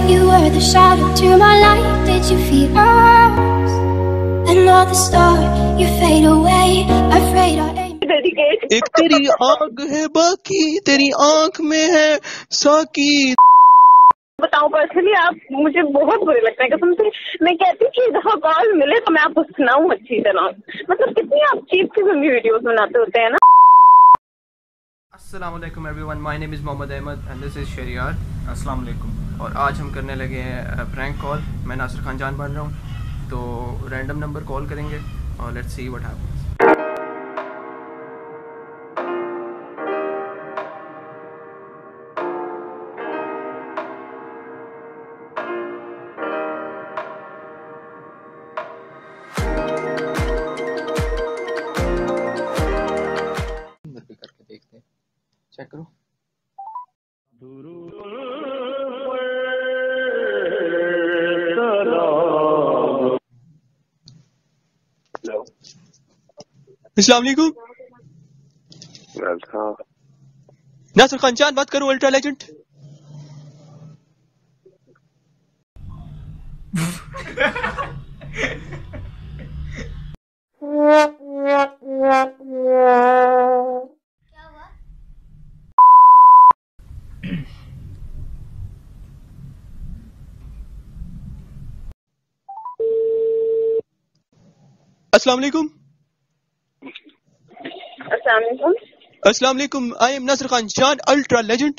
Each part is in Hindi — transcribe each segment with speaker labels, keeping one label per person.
Speaker 1: You were the shadow to my light. Did you feel us? Another star, you fade away. Afraid I ain't dedicated.
Speaker 2: एक तेरी आग है बाकी तेरी आंख में है साकी।
Speaker 3: बताऊं पर्सनली आप मुझे बहुत बुरे लगते हैं कसम से। मैं कहती हूँ कि दफा कॉल मिले तो मैं आपको सुनाऊं अच्छी तरह। मतलब कितनी आप चीप किस्म की वीडियोस बनाते होते हैं ना।
Speaker 2: अस्सलाम वालेकुम everyone, my name is Mohammad Ahmed and this is Shahriyar. अस्सलाम वालेकुम। और आज हम करने लगे हैं प्रैंक कॉल। मैं नासिर खान जान बन रहा हूँ, तो रैंडम नंबर कॉल करेंगे और लेट्स सी व्हाट हैपेंस। करके देखते हैं, चेक करो। अस्सलाम वालेकुम। नासिर खान जान बात करूं, अल्ट्रा लेजेंड। अस्सलाम वालेकुम। अस्सलाम वालेकुम। आई एम नासिर खान जान, अल्ट्रा लेजेंड।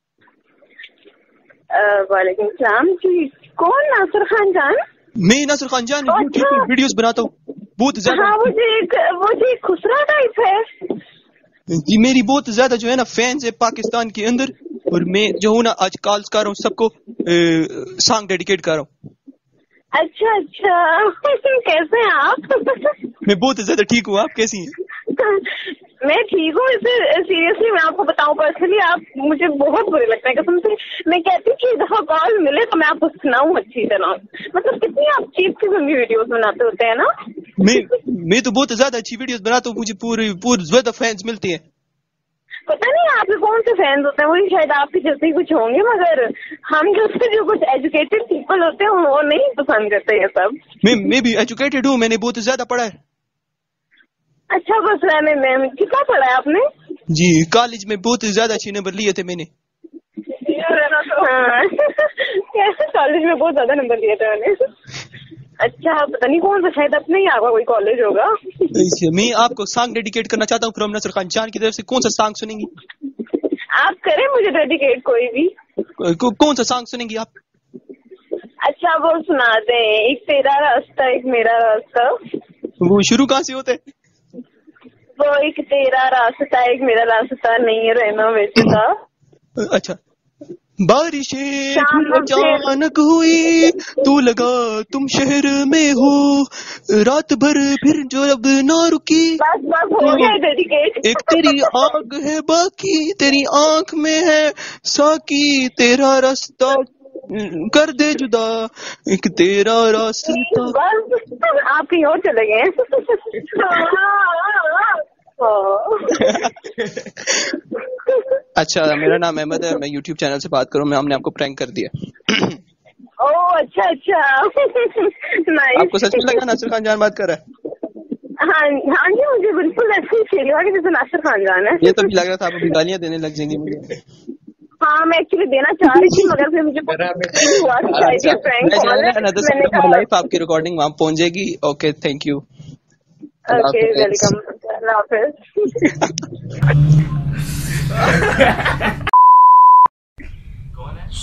Speaker 3: वालेकुम सलाम जी। कौन नासिर खान जान?
Speaker 2: मैं नासिर खान जान यूट्यूब पे वीडियोस बनाता हूँ बहुत ज्यादा।
Speaker 3: हाँ, वो जी खुसरा टाइप है
Speaker 2: जी। मेरी बहुत ज्यादा जो है ना फैंस है पाकिस्तान के अंदर, और मैं जो हूँ ना आज कॉल्स कर रहा हूँ सबको, सॉन्ग डेडिकेट कर रहा हूँ।
Speaker 3: अच्छा कैसे हैं आप?
Speaker 2: मैं बहुत ज्यादा ठीक हूँ, आप कैसी हैं?
Speaker 3: मैं ठीक हूँ। इसे सीरियसली मैं आपको बताऊं पर्सनली आप मुझे बहुत बुरे लगते हैं कसम से। मैं कहती हूँ कि दफा कॉल मिले तो मैं आपको सुनाऊं अच्छी तरह। मतलब कितनी आप चीप किस्म की वीडियोस बनाते होते हैं ना।
Speaker 2: मैं तो बहुत ज्यादा अच्छी वीडियोस बनाता हूँ, मुझे पूरे ज्यादा फैंस मिलते हैं।
Speaker 3: पता नहीं आपके कौन से फैंस होते हैं, वही शायद आपके जैसे ही कुछ होंगे, मगर हम जैसे जो कुछ एजुकेटेड पीपल होते हैं वो नहीं पसंद करते ये सब।
Speaker 2: मैं भी एजुकेटेड हूँ, मैंने बहुत ज्यादा पढ़ा है।
Speaker 3: अच्छा, बस मैम कितना पढ़ा है आपने?
Speaker 2: जी, कॉलेज में बहुत ज्यादा अच्छे नंबर लिए थे मैंने।
Speaker 3: हाँ कैसे कॉलेज में बहुत ज्यादा नंबर लिए थे मैंने। अच्छा, पता नहीं कौन सा, शायद अपने ही आपका कोई कॉलेज होगा।
Speaker 2: मैं आपको सॉन्ग डेडिकेट करना चाहता हूँ फ्रॉम नासिर खान जान की तरफ से। कौन सा सॉन्ग सुनेंगी
Speaker 3: आप? करें मुझे डेडिकेट कोई भी।
Speaker 2: कौन सा सॉन्ग सुनेंगी आप?
Speaker 3: अच्छा, वो सुना दे, एक तेरा रास्ता एक मेरा रास्ता।
Speaker 2: वो शुरू कहाँ से होता है?
Speaker 3: वो एक तेरा रास्ता एक मेरा रास्ता नहीं रहना वैसे था।
Speaker 2: अच्छा। बारिशें फिर अचानक हुई, तू लगा तुम शहर में हो, रात भर फिर जो अब ना रुकी।
Speaker 3: बस हो गया डेडिकेट।
Speaker 2: एक तेरी आग है बाकी तेरी आंख में है साकी, तेरा रास्ता कर दे जुदा, एक तेरा रास्ता।
Speaker 3: बस आप कहीं और चले गए।
Speaker 2: अच्छा, मेरा नाम अहमद है, मैं यूट्यूब चैनल से बात करूं। मैं हमने आपको प्रैंक कर दिया।
Speaker 3: ओह अच्छा नाइस।
Speaker 2: आपको सच में लगा नासिर खान जान बात कर रहा है?
Speaker 3: हाँ जी, मुझे बिल्कुल ऐसे ही फील हुआ कि जैसे नासिर खान जान है।
Speaker 2: ये तो भी लग रहा था आप अभी गालियां देने लग जाएंगी मुझे।
Speaker 3: हाँ, मैं एक्चुअली देना चाह रही थी मगर फिर मुझे फील हुआ कि शायद ये प्रैंक कॉल है। मैंने कहा
Speaker 2: आपकी रिकॉर्डिंग वहां पहुंच जाएगी। Okay, thank you.
Speaker 3: Okay, welcome. अल्लाह हाफिज।
Speaker 4: कौन है?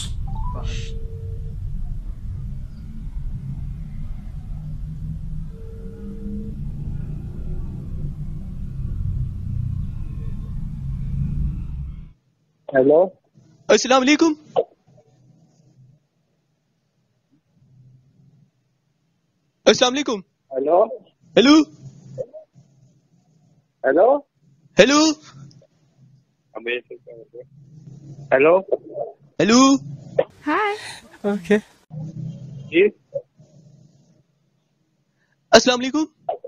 Speaker 5: हेलो,
Speaker 2: अस्सलाम वालेकुम। अस्सलाम वालेकुम।
Speaker 5: Hello,
Speaker 2: hello
Speaker 5: hello,
Speaker 2: hello
Speaker 5: hello.
Speaker 2: Hello.
Speaker 1: Hi.
Speaker 2: Okay.
Speaker 5: जी,
Speaker 2: अस्सलाम वालेकुम।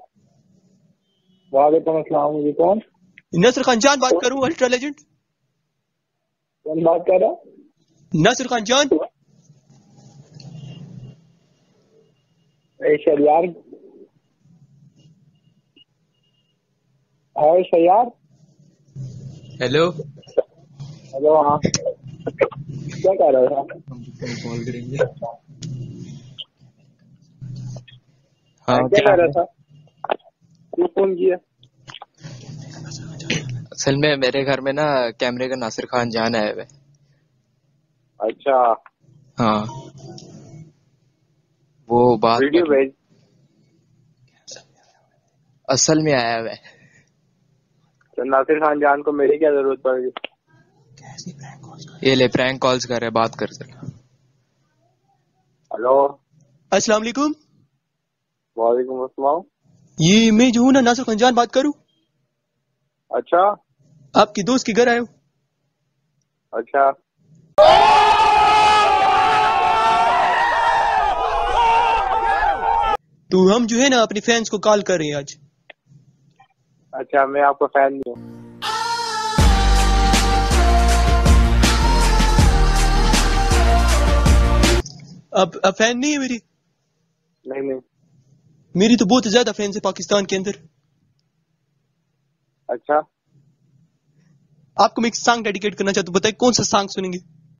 Speaker 5: वालेकुम अस्सलाम। जी कौन?
Speaker 2: नासिर खान जान बात करूं, अल्ट्रा लेजेंड।
Speaker 5: कौन बात कर रहा है?
Speaker 2: नासिर खान जान।
Speaker 5: Shahriyar, hi Shahriyar.
Speaker 2: Hello
Speaker 5: hello, हाँ क्या कर रहा था?
Speaker 2: कॉल करेंगे।
Speaker 5: हाँ, क्या कर रहा था? क्यों फोन किया?
Speaker 2: असल में मेरे घर में ना कैमरे का नासिर खान जान आया है।
Speaker 5: अच्छा,
Speaker 2: हाँ, वो बात
Speaker 5: वीडियो भेज।
Speaker 2: असल में आया है।
Speaker 5: तो नासिर खान जान को मेरी क्या जरूरत पड़ेगी?
Speaker 2: ये ले प्रैंक कॉल्स कर रहे, बात कर सर।
Speaker 5: हेलो,
Speaker 4: अस्सलाम वालेकुम।
Speaker 5: वालेकुम अस्सलाम।
Speaker 4: ये मैं जो हूँ ना नासिर खान जान बात करूँ।
Speaker 5: अच्छा
Speaker 4: आपकी दोस्त के घर आया हूँ।
Speaker 5: अच्छा,
Speaker 4: तो हम जो है ना अपने फैंस को कॉल कर रहे हैं आज।
Speaker 5: अच्छा, मैं आपका फैन नहीं हूँ।
Speaker 4: अब फैन नहीं है मेरी?
Speaker 5: नहीं नहीं।
Speaker 4: मेरी तो बहुत ज्यादा फैंस है पाकिस्तान के अंदर।
Speaker 5: अच्छा,
Speaker 4: आपको मैं एक सॉन्ग डेडिकेट करना चाहता हूँ, बताइए कौन सा सॉन्ग सुनेंगे?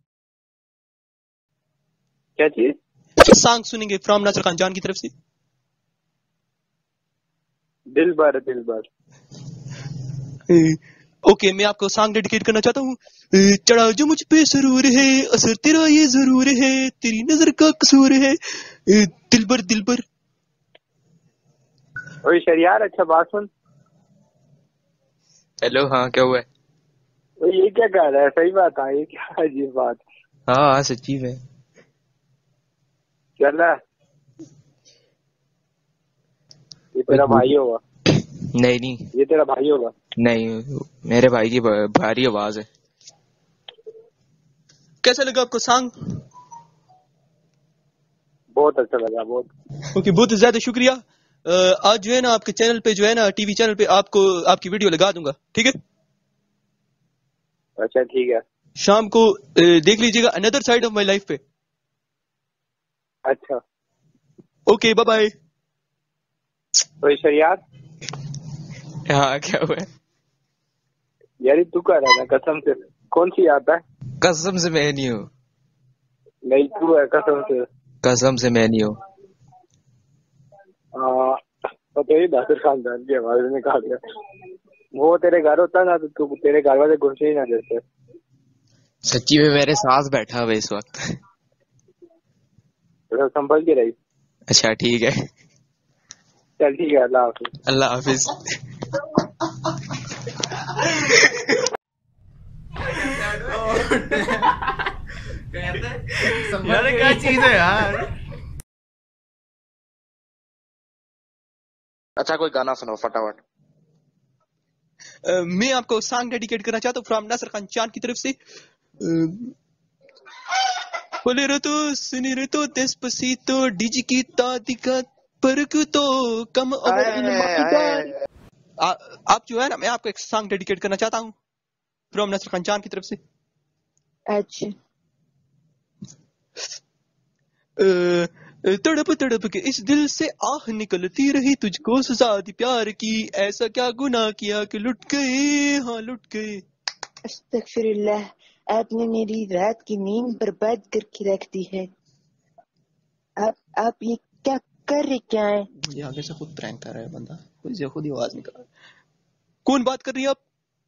Speaker 5: क्या चीज?
Speaker 4: सॉन्ग सुनेंगे फ्रॉम नासिर खान जान की तरफ से।
Speaker 5: दिल भर दिल भर।
Speaker 4: ओके, मैं आपको सॉन्ग डेडिकेट करना चाहता हूँ। चढ़ा जो मुझ पे सुरूर है, असर तेरा ये जरूर है, तेरी नजर का कसूर है, दिल भर दिल भर।
Speaker 5: ओए शरियार, अच्छा बात सुन।
Speaker 2: हेलो, हाँ क्या हुआ है?
Speaker 5: ओए ये क्या कर रहा है? सही बात है, ये क्या अजीब बात।
Speaker 2: हाँ हाँ सच्ची में।
Speaker 5: चल रहा है? ये तेरा भाई होगा?
Speaker 2: नहीं नहीं
Speaker 5: ये तेरा भाई होगा?
Speaker 2: नहीं, मेरे भाई की भारी आवाज है।
Speaker 4: कैसा लगा आपको सॉन्ग?
Speaker 5: बहुत अच्छा लगा, बहुत।
Speaker 4: ओके, बहुत ज्यादा शुक्रिया। आज जो है ना आपके चैनल पे जो है ना टीवी चैनल पे आपको आपकी वीडियो लगा दूंगा, ठीक है?
Speaker 5: अच्छा ठीक है।
Speaker 4: शाम को देख लीजिएगा another side of my life पे।
Speaker 5: अच्छा,
Speaker 4: ओके, बाय बाय।
Speaker 5: ओए शरियार,
Speaker 2: हाँ क्या हुआ है?
Speaker 5: यार तू कर रहा है कसम से। कौन सी आता है?
Speaker 2: कसम से मैं नहीं हूँ।
Speaker 5: नहीं तू है कसम से।
Speaker 2: कसम से मैं नहीं हूँ।
Speaker 5: पता ही नासिर खान जान की आवाज निकाल दिया। वो तेरे घर होता ना तो तू तेरे घर वाले घुसने ही ना देते।
Speaker 2: सच्ची में मेरे साथ बैठा हुआ इस वक्त।
Speaker 5: तो संभल के रही।
Speaker 2: अच्छा ठीक है।
Speaker 5: चल ठीक है, अल्लाह हाफिज।
Speaker 2: अल्लाह हाफिज।
Speaker 4: यार क्या चीज है यार।
Speaker 6: अच्छा कोई गाना सुनो फटाफट।
Speaker 4: मैं आपको सॉन्ग डेडिकेट करना चाहता हूँ फ्रॉम नासिर खान जान की तरफ से। बोले रे तो सुनी रे तो despacito digikita diga perkuto come over in my car। आप जो है ना, मैं आपको एक सॉन्ग डेडिकेट करना चाहता हूँ फ्रॉम नासिर खान जान की तरफ से।
Speaker 7: अच्छा,
Speaker 4: तड़प तड़प के इस दिल से आह निकलती रही, तुझको सजा दी प्यार की, ऐसा क्या गुनाह किया कि लुट गए, हाँ लुट गए।
Speaker 7: अस्तगफिरुल्लाह, आपने मेरी रात की नींद बर्बाद करके रख दी है। आप ये क्या कर रहे क्या है?
Speaker 4: ये आगे से खुद प्रैंक कर रहा है बंदा, खुद ही आवाज निकाल। कौन बात कर रही है आप?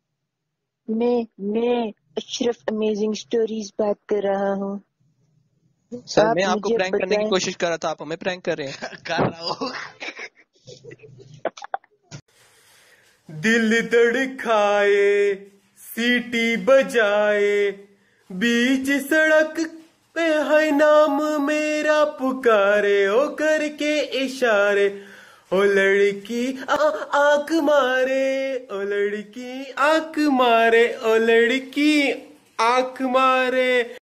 Speaker 7: मैं अशरफ अमेजिंग स्टोरीज बात कर रहा हूँ।
Speaker 4: सर
Speaker 7: आप
Speaker 4: मैं आपको
Speaker 7: मुझे
Speaker 4: प्रैंक करने की
Speaker 7: बताएं।
Speaker 4: कोशिश कर रहा था, आप हमें प्रैंक कर रहे हैं।
Speaker 6: कर रहा हूँ।
Speaker 4: दिल धड़काए सीटी बजाए, बीच सड़क पे है नाम मेरा पुकारे, ओ करके इशारे, ओ लड़की आंख मारे, ओ लड़की आंख मारे, ओ लड़की आंख मारे।